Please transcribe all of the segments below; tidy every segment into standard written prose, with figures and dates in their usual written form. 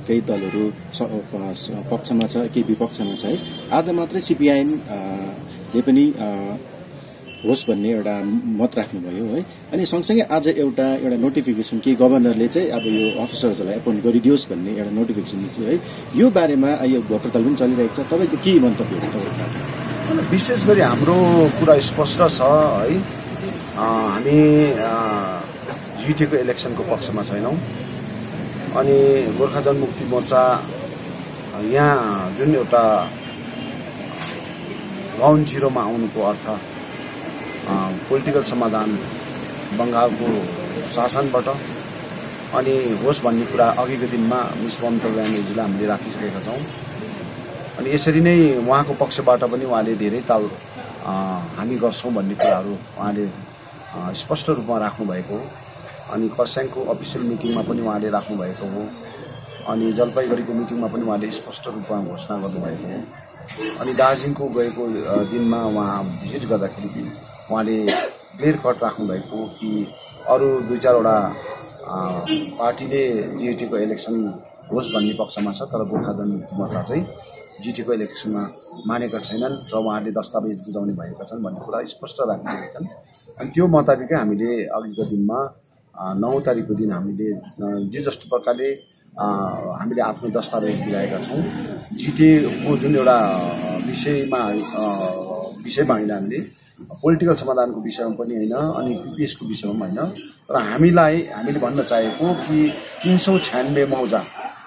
केही दलहरू पक्षमा छ केही विपक्षमा छ है। आज मात्रै सीपीआईएम ले पनि होस् भन्ने एउटा मत राख्नुभयो है। अनि सँगसँगै आज एउटा नोटिफिकेसन के गभर्नरले चाहिँ अब यो अफिसर्सहरूलाई एपोइन्ट गरिदियोस् भन्ने एउटा नोटिफिकेसन निक्ल्यो है। यो बारेमा यो भोकहडताल पनि चलिरहेको छ, तपाईँको के मन्तव्य छ तपाईँको? विशेष गरी हाम्रो कुरा स्पष्ट छ है, हामी जिटिएको इलेक्सनको पक्षमा छैनौँ। अनि गोर्खा जनमुक्ति मोर्चा यहाँ जुन एउटा ग्राउन्ड जिरोमा आउनुको अर्थ पोलिटिकल समाधान बङ्गालको शासनबाट अनि होस् भन्ने कुरा अघिको दिनमा मिस ममता ब्यानर्जीलाई हामीले राखिसकेका छौँ। अनि यसरी नै उहाँको पक्षबाट पनि उहाँले धेरै ताल हामी गर्छौँ भन्ने कुराहरू उहाँले स्पष्ट रूपमा राख्नुभएको हो। अनि खरसाङको अफिसियल मिटिङमा पनि उहाँले राख्नुभएको हो, अनि जलपाइगुडीको मिटिङमा पनि उहाँले स्पष्ट रूपमा घोषणा गर्नुभएको हो। अनि दार्जिलिङको गएको दिनमा उहाँ भिजिट गर्दाखेरि उहाँले क्लियर कट राख्नुभएको कि अरू 2-4वटा पार्टीले जिटिएको इलेक्सन होस् भन्ने पक्षमा छ, तर गोर्खा जनमुक्ति मोर्चा चाहिँ जिटिएको इलेक्सनमा मानेका छैनन् र उहाँले दस्तावेज बुझाउने भएका छन् भन्ने कुरा स्पष्ट राखिसकेका छन्। अनि त्यो मुताबिकै हामीले अघिको दिनमा 9 तारिकको दिन हामीले जे जस्तो प्रकारले हामीले आफ्नो दस्तावेज बुझाएका छौँ। जिटिएको जुन एउटा विषयमा होइन, हामीले पोलिटिकल समाधानको विषयमा पनि होइन अनि पिपिएसको विषयमा होइन, तर हामीले भन्न चाहेको कि 396 मौजा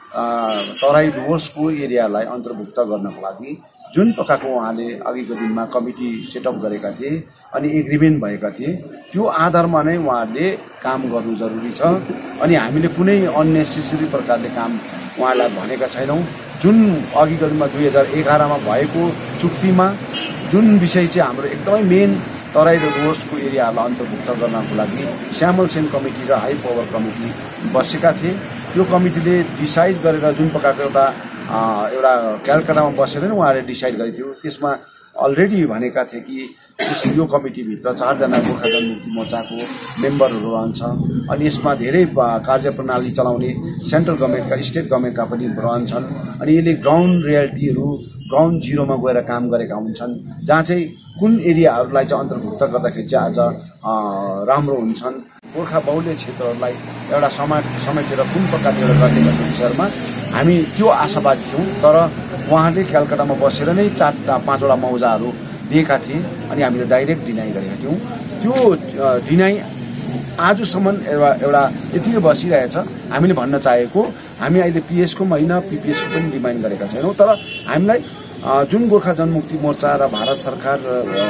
तराई डुवर्सको एरियालाई अन्तर्भुक्त गर्नको लागि जुन प्रकारको उहाँले अघिको दिनमा कमिटी सेटअप गरेका थिए अनि एग्रिमेन्ट भएका थिए, त्यो आधारमा नै उहाँहरूले काम गर्नु जरुरी छ। अनि हामीले कुनै अननेसेसरी प्रकारले काम उहाँलाई भनेका छैनौँ। जुन अघिको दिनमा 2011मा भएको चुक्तिमा जुन विषय चाहिँ हाम्रो एकदमै मेन तराई र डुवर्सको एरियालाई अन्तर्भुक्त गर्नको लागि श्यामल सेन कमिटी र हाई पावर कमिटी बसेका थिए। त्यो कमिटीले डिसाइड गरेर जुन प्रकारको एउटा क्यालकाटामा बसेर नै उहाँले डिसाइड गरेको थियो। त्यसमा अलरेडी भनेका थिए कि यो कमिटीभित्र 4 जना गोर्खा जनमुक्ति मोर्चाको मेम्बरहरू रहन्छ। अनि यसमा धेरै कार्यप्रणाली चलाउने सेन्ट्रल गभर्मेन्टका स्टेट गभर्मेन्टका पनि रहन्छन्। अनि यसले ग्राउन्ड रियालिटीहरू ग्राउन्ड जिरोमा गएर काम गरेका हुन्छन्, जहाँ चाहिँ कुन एरियाहरूलाई चाहिँ अन्तर्भुक्त गर्दाखेरि चाहिँ आज राम्रो हुन्छन्। गोर्खा बहुल्य क्षेत्रहरूलाई एउटा समेटेर कुन प्रकारले गर्ने भन्ने विषयमा हामी त्यो आशावादी थियौँ। तर उहाँले क्यालकाटामा बसेर नै 4-5वटा मौजाहरू दिएका थिए अनि हामीले डाइरेक्ट डिनाइ गरेका थियौँ। त्यो डिनाइ आजसम्म एउटा यतिकै बसिरहेछ। हामीले भन्न चाहेको हामी अहिले पिएसको पनि होइन पिपिएसको पनि डिमान्ड गरेका छैनौँ, तर हामीलाई जुन गोर्खा जनमुक्ति मोर्चा र भारत सरकार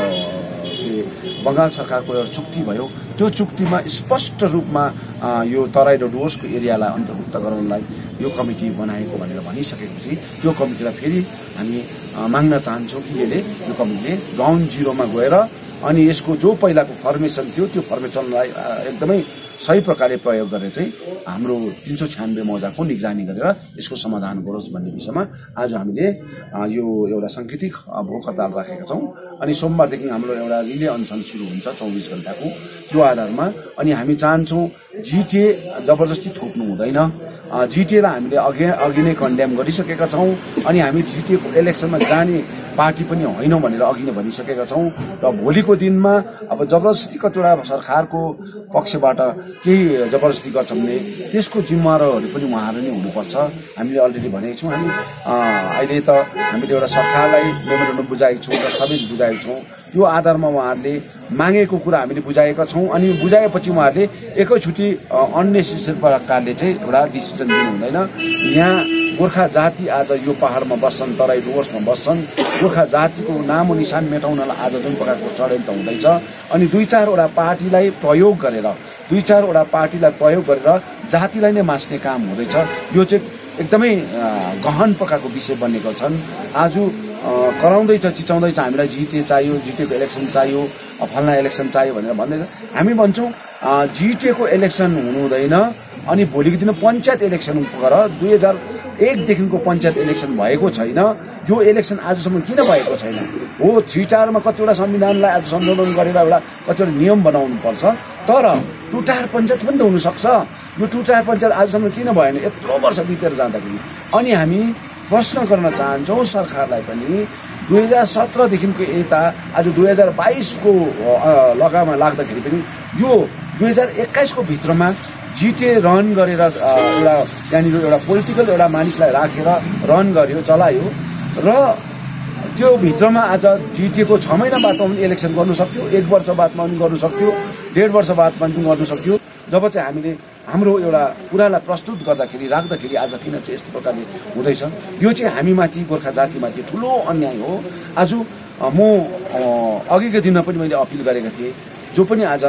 बङ्गाल सरकारको एउटा चुक्ति भयो, त्यो चुक्तिमा स्पष्ट रूपमा यो तराई र डुवर्सको एरियालाई अन्तर्भुक्त गराउनलाई यो कमिटी बनाएको भनेर भनिसकेपछि त्यो कमिटीलाई फेरि हामी माग्न चाहन्छौँ कि यो कमिटीले ग्राउन्ड जिरोमा गएर अनि यसको जो पहिलाको फर्मेसन थियो त्यो फर्मेसनलाई एकदमै सही प्रकारले प्रयोग गरेर चाहिँ हाम्रो 396 मौजाको निगरानी गरेर यसको समाधान गरोस् भन्ने विषयमा आज हामीले यो एउटा सांकेतिक भोक हडताल राखेका छौँ। अनि सोमबारदेखि हाम्रो एउटा रिले अनसन सुरु हुन्छ 24 घण्टाको। त्यो आधारमा अनि हामी चाहन्छौँ जिटिए जबरजस्ती थोप्नु हुँदैन। जिटिएलाई हामीले अघि नै कन्डेम गरिसकेका छौँ। अनि हामी जिटिएको इलेक्सनमा जाने पार्टी पनि होइनौँ भनेर अघि नै भनिसकेका छौँ। र भोलिको दिनमा अब जबरजस्ती कतिवटा सरकारको पक्षबाट केही जबरजस्ती गर्छ भने त्यसको जिम्मेवारहरू पनि उहाँहरू नै हुनुपर्छ। हामीले अलरेडी भनेको छौँ। हामी अहिले त हामीले एउटा सरकारलाई मेमोरेन्डम बुझाएका छौँ, दस्तावेज बुझाएका छौँ। त्यो आधारमा उहाँहरूले मागेको कुरा हामीले बुझाएका छौँ। अनि बुझाएपछि उहाँहरूले एकैचोटि अननेसेसरी प्रकारले चाहिँ एउटा डिसिजन दिनु हुँदैन। यहाँ गोर्खा जाति आज यो पहाडमा बस्छन्, तराई डुवर्समा बस्छन्। गोर्खा जातिको नामो निशान मेटाउनलाई आज जुन प्रकारको षड्यन्त्र हुँदैछ अनि 2-4वटा पार्टीलाई प्रयोग गरेर जातिलाई नै मास्ने काम हुँदैछ। यो चाहिँ एकदमै गहन प्रकारको विषय बनेको छन्। आज कराउँदैछ, चिचाउँदैछ हामीलाई जिटिए चाहियो, जिटिएको इलेक्सन चाहियो, फल्ना इलेक्सन चाहियो भनेर भन्दैछ। हामी भन्छौँ जिटिएको इलेक्सन हुनु हुँदैन। अनि भोलिको दिन पञ्चायत इलेक्सन गर। 2001देखिको पञ्चायत इलेक्सन भएको छैन। यो इलेक्सन आजसम्म किन भएको छैन? हो 3-4मा कतिवटा संविधानलाई आज संशोधन गरेर एउटा कतिवटा नियम बनाउनु पर्छ। तर टुटार पञ्चायत पनि त हुनसक्छ। यो टुटार पञ्चायत आजसम्म किन भएन यत्रो वर्ष बितेर जाँदाखेरि? अनि हामी प्रश्न गर्न चाहन्छौँ सरकारलाई पनि 2017 देखिको यता आज 2022 को लगामा लाग्दाखेरि पनि यो 2021 को भित्रमा जिटिए रन गरेर एउटा त्यहाँनिर एउटा पोलिटिकल एउटा मानिसलाई राखेर रन गर्यो, चलायो र त्यो भित्रमा आज जिटिए को 6 महिना बादमा पनि इलेक्सन गर्नु सक्यो, 1 वर्ष बादमा पनि गर्नु सक्यो, 1.5 वर्ष बादमा पनि गर्नु सक्यो। जब चाहिँ हामीले हाम्रो एउटा कुरालाई प्रस्तुत गर्दाखेरि राख्दाखेरि आज किन चाहिँ यस्तो प्रकारले हुँदैछ? यो चाहिँ हामीमाथि गोर्खा जातिमाथि ठुलो अन्याय हो। आज म अघिको दिनमा पनि मैले अपिल गरेका थिएँ, जो पनि आज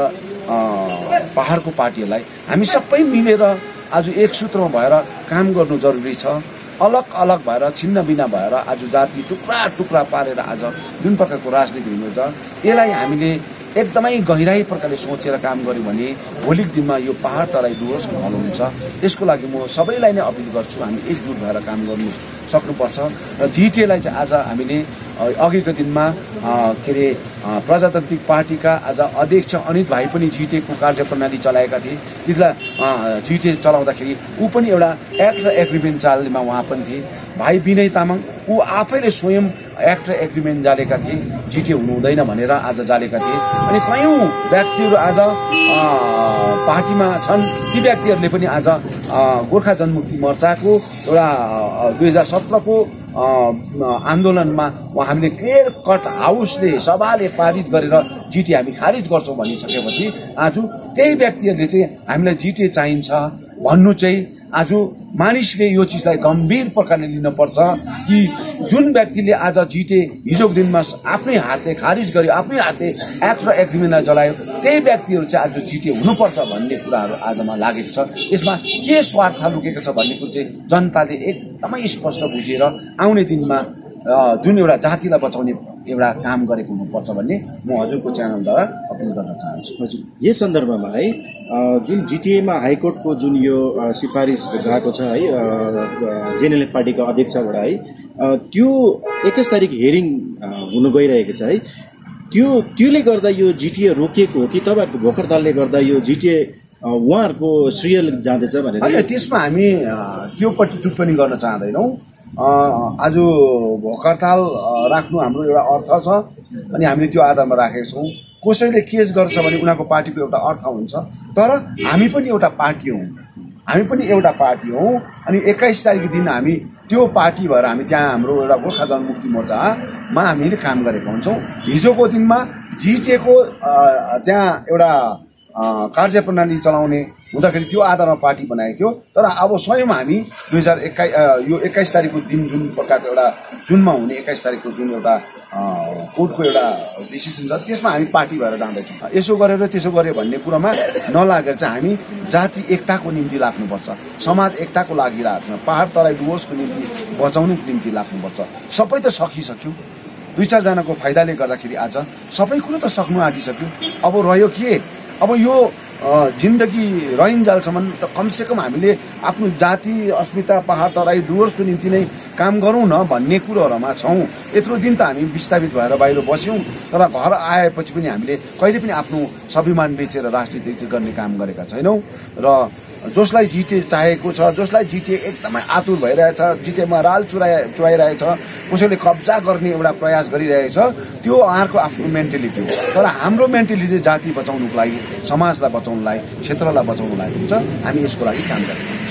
पहाडको पार्टीहरूलाई हामी सबै मिलेर आज एक सूत्रमा भएर काम गर्नु जरुरी छ। अलग अलग भएर छिन्न बिना भएर आज जाति टुक्रा टुक्रा पारेर आज जुन प्रकारको राजनीति हुनुहुन्छ यसलाई हामीले एकदमै गहिराई प्रकारले सोचेर काम गर्यो भने भोलिको दिनमा यो पहाड तराई डुवर्सको हल हुन्छ। यसको लागि म सबैलाई नै अपिल गर्छु, हामी एकजुट भएर काम गर्नु सक्नुपर्छ। र जिटिएलाई चाहिँ आज हामीले अघिको दिनमा के अरे प्रजातान्त्रिक पार्टीका आज अध्यक्ष अनित भाइ पनि जिटिएको कार्यप्रणाली चलाएका थिए। त्यतिबेला जिटिए चलाउँदाखेरि ऊ पनि एउटा एक्ट र एग्रिमेन्ट चाल्नेमा उहाँ पनि थिए। भाइ विनय तामाङ ऊ आफैले स्वयं एक्ट र एग्रिमेन्ट जालेका थिए, जिटिए हुनु हुँदैन भनेर आज जालेका थिए। अनि कयौं व्यक्तिहरू आज पार्टीमा छन्, ती व्यक्तिहरूले पनि आज गोर्खा जनमुक्ति मोर्चाको एउटा 2017 को आन्दोलनमा हामीले क्लियर कट हाउसले सभाले पारित गरेर जिटिए हामी खारिज गर्छौं भनिसकेपछि आज त्यही व्यक्तिहरूले चाहिँ हामीलाई जिटिए चाहिन्छ भन्नु चाहिँ आज मानिसले यो चिजलाई गम्भीर प्रकारले लिनुपर्छ कि जुन व्यक्तिले आज जिटिए हिजोको दिनमा आफ्नै हातले खारिज गर्यो, आफ्नै हातले एक्ट र एग्रिमेन्टलाई जलायो, त्यही व्यक्तिहरू चाहिँ आज जिटिए हुनुपर्छ भन्ने कुराहरू आजमा लागेको छ। यसमा के स्वार्थ लुकेको छ भन्ने कुरो चाहिँ जनताले एकदमै स्पष्ट बुझेर आउने दिनमा जुन एउटा जातिलाई बचाउने एउटा काम गरेको हुनुपर्छ भन्ने म हजुरको च्यानलद्वारा अपिल गर्न चाहन्छु। हजुर, यस सन्दर्भमा है जुन जिटिएमा हाइकोर्टको जुन यो सिफारिस गएको छ है जेएनएलएफ पार्टीको अध्यक्षबाट है त्यो 21 तारिक हेरिङ हुन गइरहेको छ है, त्योले गर्दा यो जिटिए रोकिएको हो कि तपाईहरुको भोकर दलले गर्दा यो जिटिए उहाँहरुको श्रेय जाँदैछ भनेर? हैन, त्यसमा हामी त्योपट्टि टिप्पणी गर्न चाहदैनौं। आज भोकरताल राख्नु हाम्रो एउटा अर्थ छ अनि हामीले त्यो आधारमा राखेका छौं। कसैले केस गर्छ भने उनीहरुको पार्टीको एउटा अर्थ हुन्छ, तर हामी पनि एउटा पार्टी हौं, अनि 21 तारिकको दिन हामी त्यो पार्टी भएर हामी त्यहाँ हाम्रो एउटा गोर्खा जनमुक्ति मोर्चामा हामीले काम गरेका हुन्छौं। हिजोको दिनमा जिटिएको त्यहाँ एउटा कार्यप्रणाली चलाउने हुँदाखेरि त्यो आधारमा पार्टी बनाएको थियो, तर अब स्वयं हामी 21 तारिकको दिन जुन प्रकारको एउटा जुनमा हुने 21 तारिकको जुन एउटा कोर्टको एउटा डिसिसन छ त्यसमा हामी पार्टी भएर जाँदैछौँ। यसो गरेर त्यसो गरे भन्ने कुरामा नलागेर चाहिँ हामी जाति एकताको निम्ति लाग्नुपर्छ, समाज एकताको लागि लाग्छ, पहाड तराई डुवर्सको निम्ति बचाउनुको निम्ति लाग्नुपर्छ। सबै त सकिसक्यो, 2-4 जनाको फाइदाले गर्दाखेरि आज सबै कुरो त सक्नु आँटिसक्यो। अब रह्यो के? अब यो जिन्दगी रहन्जालसम्म त कमसेकम हामीले आफ्नो जाति अस्मिता पहाड तराई डुवर्सको निम्ति नै काम गरौँ न भन्ने कुरोहरुमा छौं। यत्रो दिन त हामी विस्थापित भएर बाहिर बस्यौं, तर घर आएपछि पनि हामीले कहिले पनि आफ्नो स्वाभिमान बेचेर राजनीति गर्ने काम गरेका छैनौं। र जसलाई जिटिए चाहेको छ, जसलाई जिटिए एकदमै आतुर भइरहेछ, जिटिएमा राल चुराइरहेछ, कसैले कब्जा गर्ने एउटा प्रयास गरिरहेछ, त्यो उहाँहरुको आफ्नो मेन्टालिटी हो। तर हाम्रो मेन्टालिटी जाति बचाउनुको लागि, समाजलाई बचाउनुलाई, क्षेत्रलाई बचाउनुलाई हुन्छ। हामी यसको लागि काम गर्छौं।